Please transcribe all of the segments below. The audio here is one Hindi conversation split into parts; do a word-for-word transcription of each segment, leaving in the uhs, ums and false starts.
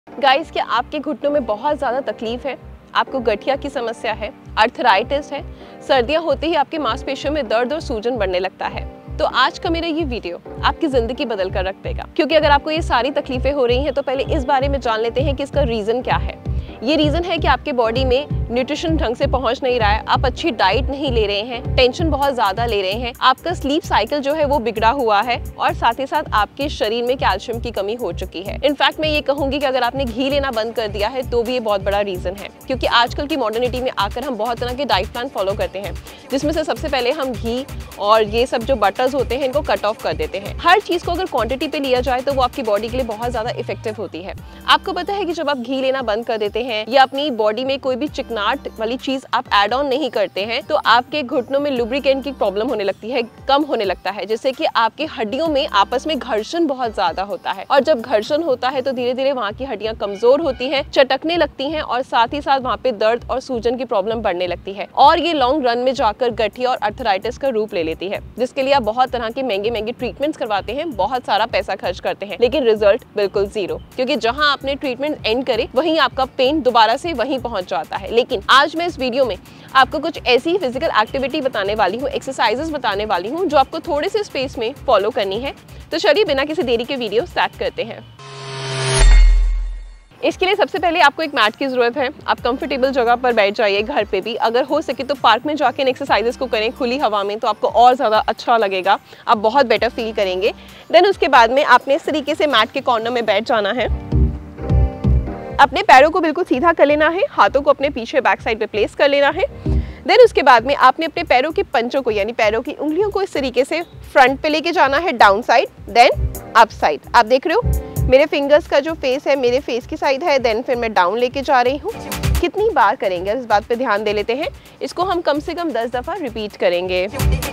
गाइस, क्या आपके घुटनों में बहुत ज़्यादा तकलीफ है? आपको गठिया की समस्या है, अर्थराइटिस है, सर्दियाँ होते ही आपके मांसपेशियों में दर्द और सूजन बढ़ने लगता है? तो आज का मेरा ये वीडियो आपकी ज़िंदगी बदल कर रख देगा। क्योंकि अगर आपको ये सारी तकलीफें हो रही हैं तो पहले इस बारे में जान लेते हैं कि इसका रीज़न क्या है। ये रीज़न है कि आपके बॉडी में न्यूट्रिशन ढंग से पहुंच नहीं रहा है, आप अच्छी डाइट नहीं ले रहे हैं, टेंशन बहुत ज़्यादा ले रहे हैं, आपका स्लीप साइकिल जो है वो बिगड़ा हुआ है और साथ ही साथ आपके शरीर में कैल्शियम की कमी हो चुकी है। इनफैक्ट मैं ये कहूँगी कि अगर आपने घी लेना बंद कर दिया है तो भी ये बहुत बड़ा रीज़न है। क्योंकि आजकल की मॉडर्निटी में आकर हम बहुत तरह के डाइट प्लान फॉलो करते हैं, जिसमें से सबसे पहले हम घी और ये सब जो बटर्स होते हैं इनको कट ऑफ कर देते हैं। हर चीज़ को अगर क्वांटिटी पे लिया जाए तो वो आपकी बॉडी के लिए बहुत ज़्यादा इफेक्टिव होती है। आपको पता है कि जब आप घी लेना बंद कर देते हैं या अपनी बॉडी में कोई भी चिकनाट वाली चीज़ आप ऐड ऑन नहीं करते हैं तो आपके घुटनों में लुब्रिकेंट की प्रॉब्लम होने लगती है, कम होने लगता है, जिससे कि आपकी हड्डियों में आपस में घर्षण बहुत ज्यादा होता है। और जब घर्षण होता है तो धीरे धीरे वहाँ की हड्डियां कमजोर होती हैं, चटकने लगती हैं और साथ ही साथ वहाँ पे दर्द और सूजन की प्रॉब्लम बढ़ने लगती है और ये लॉन्ग रन में जाकर गठिया और अर्थराइटिस का रूप ले लेती है, जिसके लिए आप बहुत तरह के महंगे महंगे ट्रीटमेंट्स करवाते हैं, बहुत सारा पैसा खर्च करते हैं, लेकिन रिजल्ट बिल्कुल जीरो। क्योंकि जहाँ आपने ट्रीटमेंट एंड करे वहीं आपका पेन दोबारा से वहीं पहुंच जाता है। लेकिन आज मैं इस वीडियो में आपको कुछ ऐसी फिजिकल एक्टिविटी बताने वाली हूँ, एक्सरसाइजेस बताने वाली हूँ जो आपको थोड़े से स्पेस में फॉलो करनी है। तो चलिए बिना किसी देरी के वीडियो स्टार्ट करते हैं। इसके लिए सबसे पहले आपको एक मैट की ज़रूरत है। आप कंफर्टेबल जगह पर बैठ जाइए, घर पे भी, अगर हो सके तो पार्क में जाके इन एक्सरसाइजेस को करें खुली हवा में, तो आपको और ज़्यादा अच्छा लगेगा, आप बहुत बेटर फील करेंगे। देन उसके बाद में आपने इस तरीके से मैट के कॉर्नर में बैठ जाना है, अपने पैरों को बिल्कुल सीधा कर लेना है, हाथों को अपने पीछे बैक साइड पे प्लेस कर लेना है। देन उसके बाद में आपने अपने पैरों के पंचों को यानी पैरों की उंगलियों को इस तरीके से फ्रंट पे लेके जाना है, down side then up side. आप देख रहे हो मेरे फिंगर्स का जो फेस है मेरे फेस की साइड है, देन फिर मैं डाउन लेके जा रही हूँ। कितनी बार करेंगे इस बात पे ध्यान दे लेते हैं। इसको हम कम से कम दस दफ़ा रिपीट करेंगे।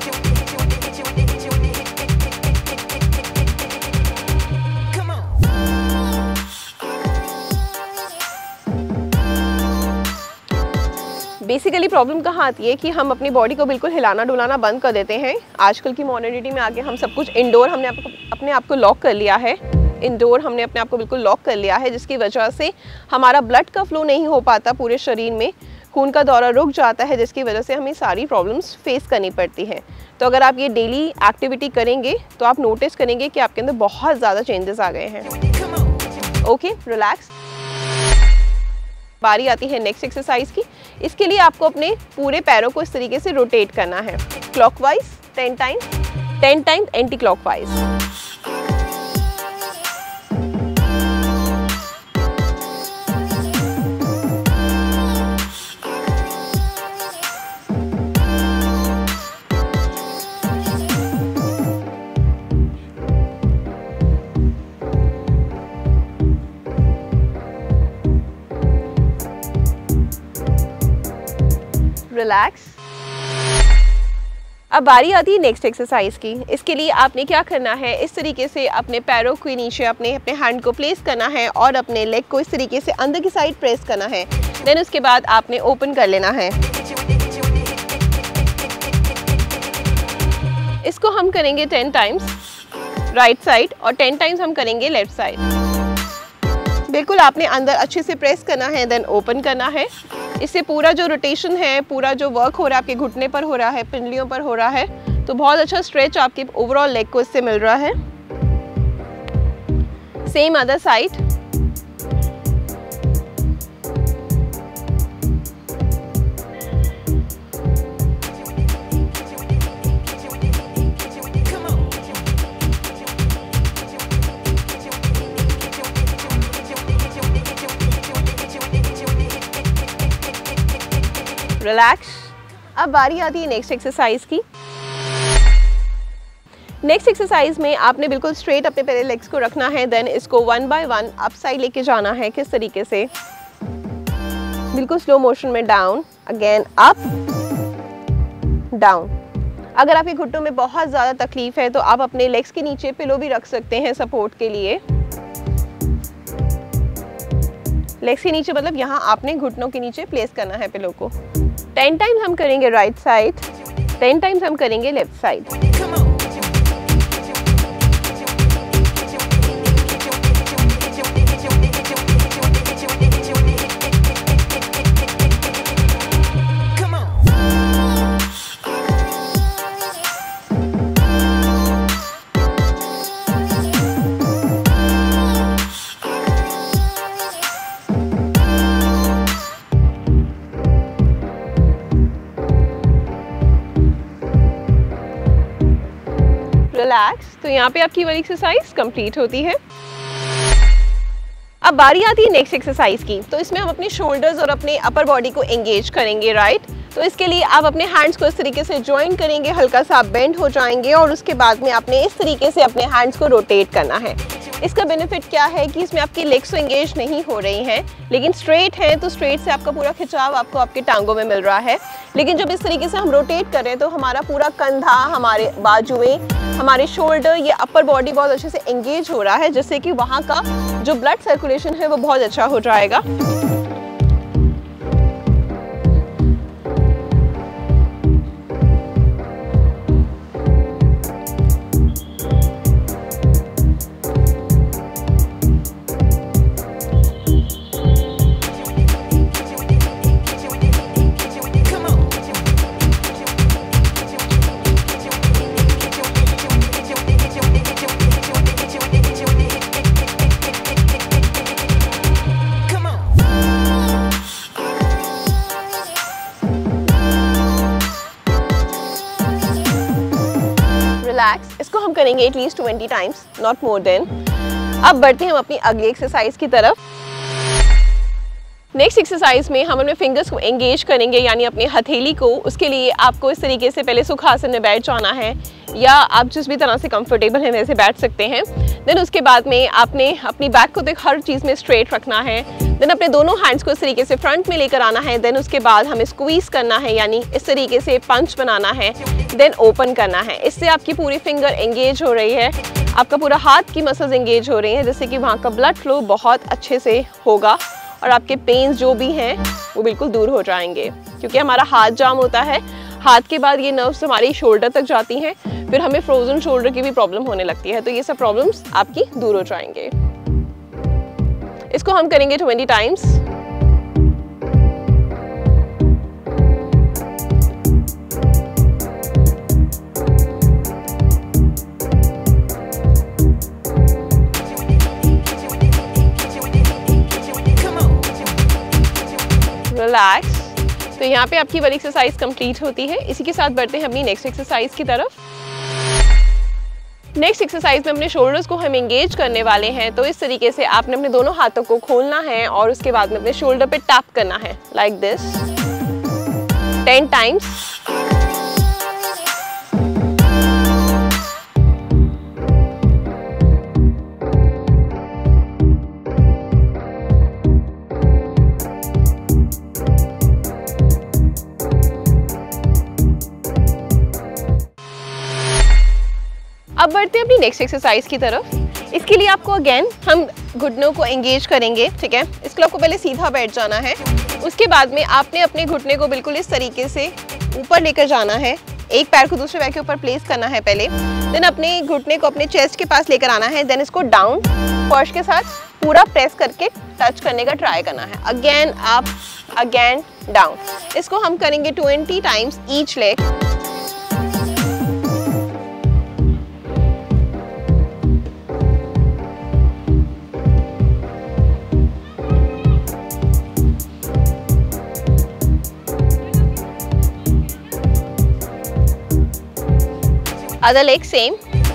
बेसिकली प्रॉब्लम कहाँ आती है कि हम अपनी बॉडी को बिल्कुल हिलाना डुलाना बंद कर देते हैं। आजकल की मॉडर्निटी में आके हम सब कुछ इंडोर हमने अपने आप को लॉक कर लिया है, इंडोर हमने अपने आप को बिल्कुल लॉक कर लिया है, जिसकी वजह से हमारा ब्लड का फ्लो नहीं हो पाता पूरे शरीर में, खून का दौरा रुक जाता है, जिसकी वजह से हमें सारी प्रॉब्लम्स फेस करनी पड़ती है। तो अगर आप ये डेली एक्टिविटी करेंगे तो आप नोटिस करेंगे कि आपके अंदर बहुत ज़्यादा चेंजेस आ गए हैं। Okay, relax. बारी आती है नेक्स्ट एक्सरसाइज की। इसके लिए आपको अपने पूरे पैरों को इस तरीके से रोटेट करना है, clockwise ten times, ten times anti clockwise. Relax. अब बारी आती है नेक्स्ट एक्सरसाइज की। इसके लिए आपने क्या करना है, इस तरीके से अपने पैरों के नीचे अपने अपने हैंड को प्लेस करना है और अपने लेग को इस तरीके से अंदर की साइड प्रेस करना है। देन उसके बाद आपने ओपन कर लेना है। इसको हम करेंगे टेन टाइम्स राइट साइड और टेन टाइम्स हम करेंगे लेफ्ट साइड। बिल्कुल आपने अंदर अच्छे से प्रेस करना है, देन ओपन करना है। इससे पूरा जो रोटेशन है, पूरा जो वर्क हो रहा है आपके घुटने पर हो रहा है, पिंडलियों पर हो रहा है, तो बहुत अच्छा स्ट्रेच आपके ओवरऑल लेग को इससे मिल रहा है। Same other side. रिलैक्स। अब बारी आती है नेक्स्ट एक्सरसाइज की। नेक्स्ट एक्सरसाइज में आपने बिल्कुल स्ट्रेट अपने पहले लेग्स को रखना है, देन इसको one by one up side लेके जाना है। किस तरीके से, बिल्कुल स्लो मोशन में डाउन, अगेन अप डाउन। अगर आपके घुटनों में बहुत ज़्यादा तकलीफ है तो आप अपने लेग्स के नीचे पिलो भी रख सकते हैं सपोर्ट के लिए। लेग्स के नीचे मतलब यहाँ आपने घुटनों के नीचे प्लेस करना है पिलो को। टेन टाइम्स हम करेंगे राइट साइड, टेन टाइम्स हम करेंगे लेफ्ट साइड। रिलैक्स। तो यहाँ पे आपकी वाली एक्सरसाइज कंप्लीट होती है। अब बारी आती है नेक्स्ट एक्सरसाइज की। तो इसमें हम अपने शोल्डर्स और अपने अपर बॉडी को एंगेज करेंगे, राइट। तो इसके लिए आप अपने हैंड्स को इस तरीके से ज्वाइन करेंगे, हल्का सा बेंड हो जाएंगे और उसके बाद में आपने इस तरीके से अपने हैंड्स को रोटेट करना है। इसका बेनिफिट क्या है कि इसमें आपकी लेग्स तो एंगेज नहीं हो रही हैं, लेकिन स्ट्रेट है तो स्ट्रेट से आपका पूरा खिंचाव आपको आपके टांगों में मिल रहा है। लेकिन जब इस तरीके से हम रोटेट कर रहे हैं तो हमारा पूरा कंधा, हमारे बाजुएं, हमारे शोल्डर, ये अपर बॉडी बहुत अच्छे से एंगेज हो रहा है, जिससे कि वहाँ का जो ब्लड सर्कुलेशन है वो बहुत अच्छा हो जाएगा। रिलैक्स। इसको हम करेंगे at least twenty times, not more than. अब बढ़ते हैं हम अपनी अगली एक्सरसाइज की तरफ। नेक्स्ट एक्सरसाइज में हम अपने फिंगर्स को एंगेज करेंगे, यानी अपनी हथेली को। उसके लिए आपको इस तरीके से पहले सुखासन में बैठ जाना है, या आप जिस भी तरह से कंफर्टेबल हैं वैसे बैठ सकते हैं। देन उसके बाद में आपने अपनी बैक को देख हर चीज़ में स्ट्रेट रखना है। देन अपने दोनों हैंड्स को इस तरीके से फ्रंट में लेकर आना है। देन उसके बाद हमें स्क्वीज करना है, यानी इस तरीके से पंच बनाना है। देन ओपन करना है। इससे आपकी पूरी फिंगर एंगेज हो रही है, आपका पूरा हाथ की मसल्स एंगेज हो रही हैं, जिससे कि वहाँ का ब्लड फ्लो बहुत अच्छे से होगा और आपके पेन्स जो भी हैं वो बिल्कुल दूर हो जाएंगे। क्योंकि हमारा हाथ जाम होता है, हाथ के बाद ये नर्व्स हमारी शोल्डर तक जाती हैं, फिर हमें फ्रोजन शोल्डर की भी प्रॉब्लम होने लगती है। तो ये सब प्रॉब्लम्स आपकी दूर हो जाएंगे। इसको हम करेंगे ट्वेंटी टाइम्स। रिलैक्स। तो यहाँ पे आपकी वाली एक्सरसाइज कंप्लीट होती है। इसी के साथ बढ़ते हैं अपनी नेक्स्ट एक्सरसाइज की तरफ। नेक्स्ट एक्सरसाइज में अपने शोल्डर्स को हम एंगेज करने वाले हैं। तो इस तरीके से आपने अपने दोनों हाथों को खोलना है और उसके बाद में अपने शोल्डर पे टैप करना है, लाइक दिस, टेन टाइम्स। अब बढ़ते हैं अपनी नेक्स्ट एक्सरसाइज की तरफ। इसके लिए आपको अगेन हम घुटनों को एंगेज करेंगे, ठीक है। इसके लिए आपको पहले सीधा बैठ जाना है। उसके बाद में आपने अपने घुटने को बिल्कुल इस तरीके से ऊपर लेकर जाना है। एक पैर को दूसरे पैर के ऊपर प्लेस करना है पहले। देन अपने घुटने को अपने चेस्ट के पास लेकर आना है। देन इसको डाउन फर्श के साथ पूरा प्रेस करके टच करने का ट्राई करना है। Again up, again down. इसको हम करेंगे twenty times each leg. Other leg same.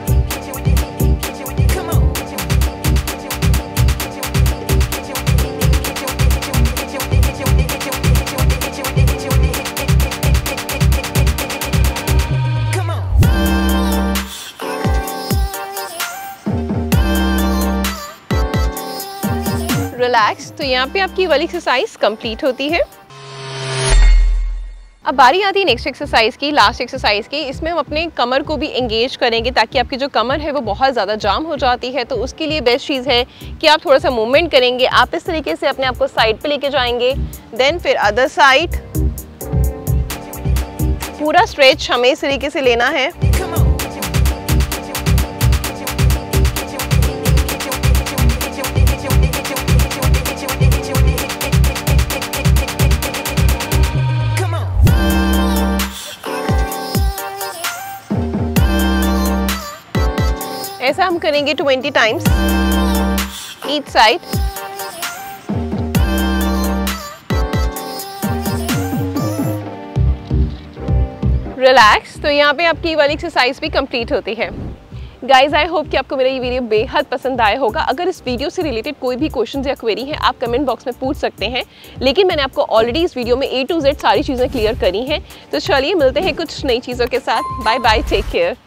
Relax. तो यहाँ पे आपकी वाली एक्सरसाइज कंप्लीट होती है। अब बारी आती है नेक्स्ट एक्सरसाइज की, लास्ट एक्सरसाइज की। इसमें हम अपने कमर को भी एंगेज करेंगे, ताकि आपकी जो कमर है वो बहुत ज़्यादा जाम हो जाती है। तो उसके लिए बेस्ट चीज़ है कि आप थोड़ा सा मूवमेंट करेंगे। आप इस तरीके से अपने आप को साइड पे लेके जाएंगे, देन फिर अदर साइड। पूरा स्ट्रेच हमें इस तरीके से लेना है। ऐसा हम करेंगे twenty times each side. Relax. तो यहाँ पे आपकी वाली एक्सरसाइज भी कंप्लीट होती है। गाइज आई होप कि आपको मेरा ये वीडियो बेहद पसंद आया होगा। अगर इस वीडियो से रिलेटेड कोई भी क्वेश्चन या क्वेरी है आप कमेंट बॉक्स में पूछ सकते हैं, लेकिन मैंने आपको ऑलरेडी इस वीडियो में ए टू जेड सारी चीज़ें क्लियर करी हैं। तो चलिए मिलते हैं कुछ नई चीज़ों के साथ। Bye bye, take care.